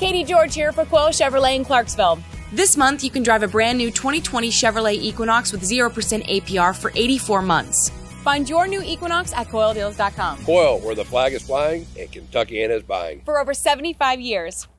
Katie George here for Coyle Chevrolet in Clarksville. This month, you can drive a brand new 2020 Chevrolet Equinox with 0% APR for 84 months. Find your new Equinox at CoyleDeals.com. Coyle, where the flag is flying and Kentuckiana is buying. For over 75 years.